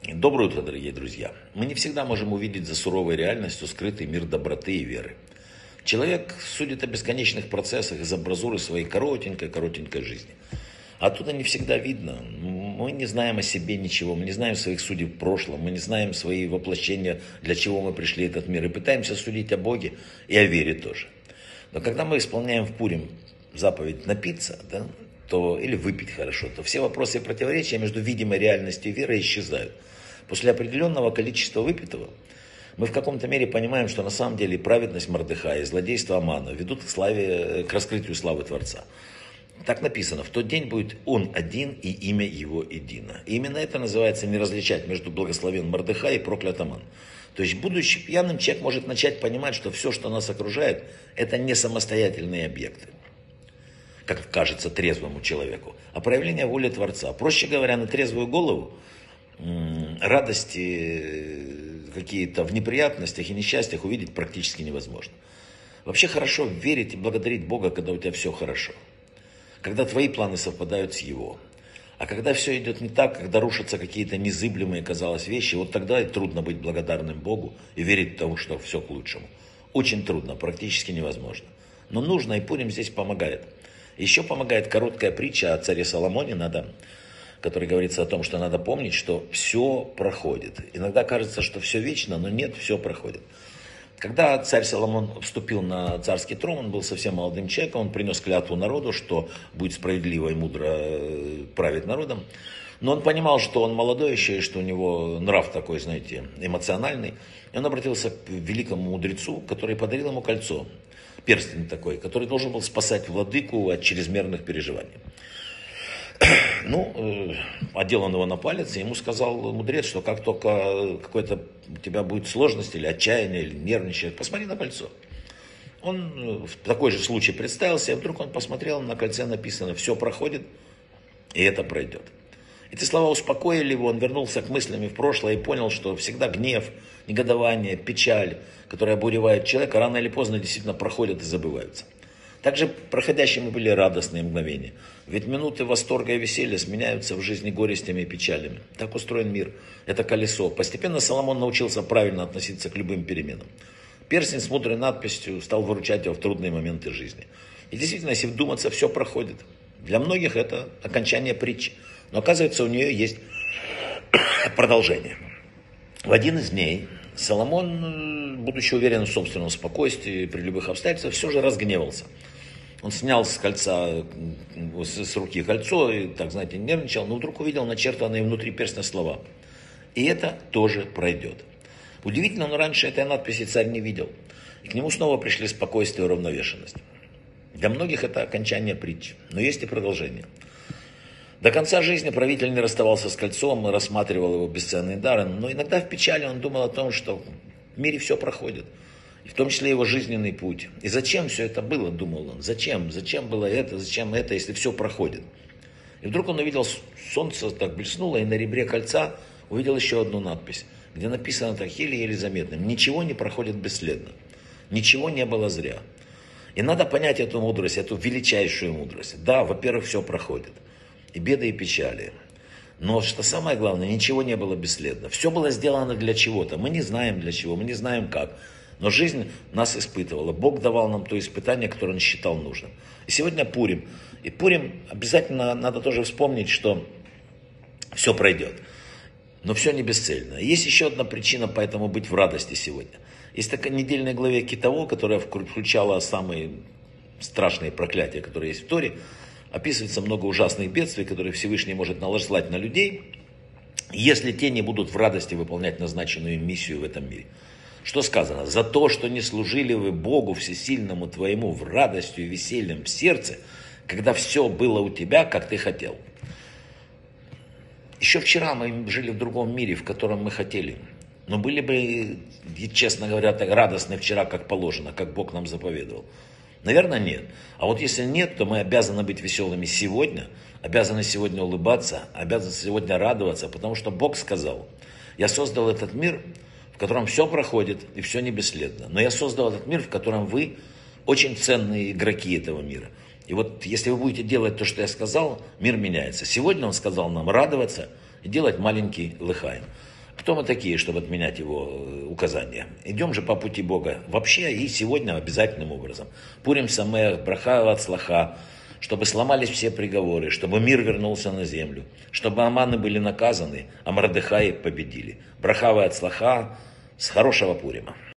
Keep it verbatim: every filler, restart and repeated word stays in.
Доброе утро, дорогие друзья. Мы не всегда можем увидеть за суровой реальностью скрытый мир доброты и веры. Человек судит о бесконечных процессах из амбразуры своей коротенькой-коротенькой жизни. Оттуда не всегда видно. Мы не знаем о себе ничего, мы не знаем своих судей в прошлом, мы не знаем свои воплощения, для чего мы пришли в этот мир. И пытаемся судить о Боге и о вере тоже. Но когда мы исполняем в Пурим заповедь напиться, да, то, или выпить хорошо, то все вопросы и противоречия между видимой реальностью и верой исчезают. После определенного количества выпитого мы в каком-то мере понимаем, что на самом деле праведность Мордехая и злодейство Амана ведут к, славе, к раскрытию славы Творца. Так написано: в тот день будет он один и имя его едино. И именно это называется не различать между благословен Мордехай и проклят Аман. То есть, будучи пьяным, человек может начать понимать, что все, что нас окружает, это не самостоятельные объекты, как кажется трезвому человеку, а проявление воли Творца. Проще говоря, на трезвую голову радости какие-то в неприятностях и несчастьях увидеть практически невозможно. Вообще хорошо верить и благодарить Бога, когда у тебя все хорошо. Когда твои планы совпадают с Его. А когда все идет не так, когда рушатся какие-то незыблемые, казалось, вещи, вот тогда и трудно быть благодарным Богу и верить в то, что все к лучшему. Очень трудно, практически невозможно. Но нужно, и Пурим здесь помогает. Еще помогает короткая притча о царе Соломоне, надо... в которой говорится о том, что надо помнить, что все проходит. Иногда кажется, что все вечно, но нет, все проходит. Когда царь Соломон вступил на царский трон, он был совсем молодым человеком, он принес клятву народу, что будет справедливо и мудро править народом. Но он понимал, что он молодой еще, и что у него нрав такой, знаете, эмоциональный. И он обратился к великому мудрецу, который подарил ему кольцо, перстень такой, который должен был спасать владыку от чрезмерных переживаний. Ну, одел он его на палец, и ему сказал мудрец, что как только какой-то у тебя будет сложность, или отчаяние, или нервничает, посмотри на кольцо. Он в такой же случай представился, и вдруг он посмотрел, на кольце написано: все проходит, и это пройдет. Эти слова успокоили его, он вернулся к мыслям в прошлое и понял, что всегда гнев, негодование, печаль, которые обуревают человека, рано или поздно действительно проходят и забываются. Также проходящими были радостные мгновения. Ведь минуты восторга и веселья сменяются в жизни горестями и печалями. Так устроен мир. Это колесо. Постепенно Соломон научился правильно относиться к любым переменам. Перстень с мудрой надписью стал выручать его в трудные моменты жизни. И действительно, если вдуматься, все проходит. Для многих это окончание притчи. Но оказывается, у нее есть продолжение. В один из дней Соломон, будучи уверен в собственном спокойствии при любых обстоятельствах, все же разгневался. Он снял с кольца, с руки кольцо и, так знаете, нервничал, но вдруг увидел начертанные внутри перстня слова: «И это тоже пройдет». Удивительно, но раньше этой надписи царь не видел. И к нему снова пришли спокойствие и уравновешенность. Для многих это окончание притчи, но есть и продолжение. До конца жизни правитель не расставался с кольцом и рассматривал его бесценные дары, но иногда в печали он думал о том, что в мире все проходит, и в том числе его жизненный путь. И зачем все это было, думал он, зачем, зачем было это, зачем это, если все проходит. И вдруг он увидел, солнце так блеснуло, и на ребре кольца увидел еще одну надпись, где написано так еле-еле заметным: «Ничего не проходит бесследно, ничего не было зря». И надо понять эту мудрость, эту величайшую мудрость. Да, во-первых, все проходит. И беды, и печали. Но что самое главное, ничего не было бесследно. Все было сделано для чего-то. Мы не знаем для чего, мы не знаем как. Но жизнь нас испытывала. Бог давал нам то испытание, которое Он считал нужным. И сегодня Пурим. И Пурим обязательно надо тоже вспомнить, что все пройдет. Но все не бесцельно. Есть еще одна причина, поэтому быть в радости сегодня. Есть такая недельная глава Китово, которая включала самые страшные проклятия, которые есть в Торе. Описывается много ужасных бедствий, которые Всевышний может наложить на людей, если те не будут в радости выполнять назначенную миссию в этом мире. Что сказано? «За то, что не служили вы Богу Всесильному твоему в радостью и весельем в сердце, когда все было у тебя, как ты хотел». Еще вчера мы жили в другом мире, в котором мы хотели. Но были бы, честно говоря, так радостны вчера, как положено, как Бог нам заповедовал. Наверное, нет. А вот если нет, то мы обязаны быть веселыми сегодня, обязаны сегодня улыбаться, обязаны сегодня радоваться, потому что Бог сказал: «Я создал этот мир, в котором все проходит и все не бесследно. Но я создал этот мир, в котором вы очень ценные игроки этого мира. И вот если вы будете делать то, что я сказал, мир меняется». Сегодня Он сказал нам радоваться и делать маленький лыхаем. Кто мы такие, чтобы отменять его э, указания? Идем же по пути Бога вообще и сегодня обязательным образом. Пурим самех, браха вацлаха, чтобы сломались все приговоры, чтобы мир вернулся на землю, чтобы Аманы были наказаны, а Мордехаи победили. Браха вацлаха, с хорошего Пурима.